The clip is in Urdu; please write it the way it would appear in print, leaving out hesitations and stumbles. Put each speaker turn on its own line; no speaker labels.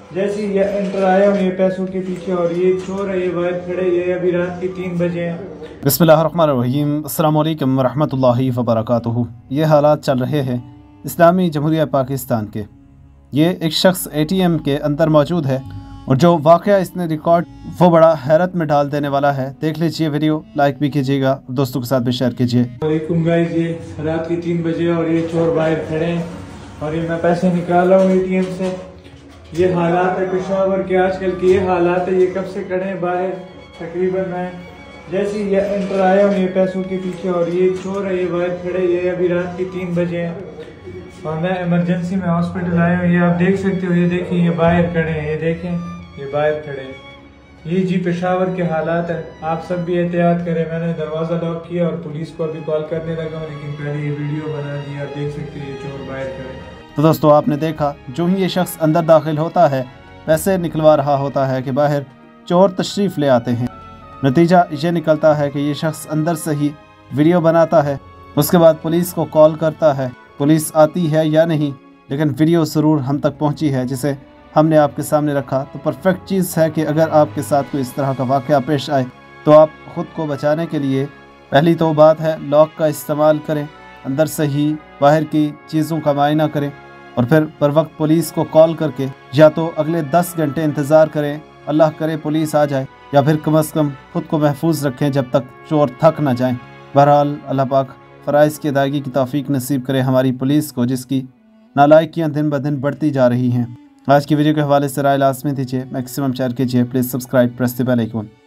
جیسے یہ انٹر آیا ہوں یہ پیسوں کے پیچھے، اور یہ چور ہے، یہ باہر کھڑے، یہ ابھی رات کے 3 بجے ہیں۔
بسم اللہ الرحمن الرحیم۔ السلام علیکم ورحمۃ اللہ وبرکاتہ۔ یہ حالات چل رہے ہیں اسلامی جمہوریہ پاکستان کے۔ یہ ایک شخص اے ٹی ایم کے اندر موجود ہے، اور جو واقعہ اس نے ریکارڈ وہ بڑا حیرت میں ڈال دینے والا ہے۔ دیکھ لیجئے ویڈیو، لائک بھی کیجیے گا، دوستوں کے ساتھ بھی شیئر کیجیے۔
وعلیکم گائز، یہ رات کے 3 بجے اور یہ چور باہر کھڑے ہیں، اور یہ میں پیسے نکال رہا ہوں اے ٹی ایم سے۔ یہ حالات ہے پشاور کے آج کل کے، یہ حالات ہے۔ یہ کب سے کھڑے ہیں باہر؟ تقریباً میں جیسے یہ انٹر آیا ہوں یہ پیسوں کے پیچھے، اور یہ چور ہے، یہ باہر کھڑے، یہ ابھی رات کے 3 بجے ہیں، اور میں ایمرجنسی میں ہاسپٹل آیا ہوں۔ یہ آپ دیکھ سکتے ہو، یہ دیکھیں یہ باہر کھڑے ہیں، یہ دیکھیں یہ باہر کھڑے ہیں۔ یہ جی پشاور کے حالات ہیں، آپ سب بھی احتیاط کریں۔ میں نے دروازہ لاک کیا اور پولیس کو ابھی کال کرنے لگا ہوں، لیکن پہلے یہ ویڈیو بنا دی۔ آپ دیکھ سکتے ہیں یہ چور باہر کھڑے ہیں۔
تو دوستو آپ نے دیکھا، جو ہی یہ شخص اندر داخل ہوتا ہے پیسے نکلوا رہا ہوتا ہے کہ باہر چور تشریف لے آتے ہیں۔ نتیجہ یہ نکلتا ہے کہ یہ شخص اندر سے ہی ویڈیو بناتا ہے، اس کے بعد پولیس کو کال کرتا ہے۔ پولیس آتی ہے یا نہیں، لیکن ویڈیو ضرور ہم تک پہنچی ہے، جسے ہم نے آپ کے سامنے رکھا۔ تو پرفیکٹ چیز ہے کہ اگر آپ کے ساتھ کوئی اس طرح کا واقعہ پیش آئے تو آپ خود کو بچانے کے لیے پہلی تو بات ہے لاک کا استعمال کریں، اندر سے ہی باہر کی چیزوں کا معائنہ کریں، اور پھر پر وقت پولیس کو کال کر کے یا تو اگلے 10 گھنٹے انتظار کریں، اللہ کرے پولیس آ جائے، یا پھر کم از کم خود کو محفوظ رکھیں جب تک چور تھک نہ جائیں۔ بہرحال اللہ پاک فرائض کی ادائیگی کی توفیق نصیب کرے ہماری پولیس کو، جس کی نالائکیاں دن بدن بڑھتی جا رہی ہیں۔ آج کی ویڈیو کے حوالے سے رائے لازمی دیجیے، میکسیمم شیئر کیجیے، please subscribe, press the bell icon.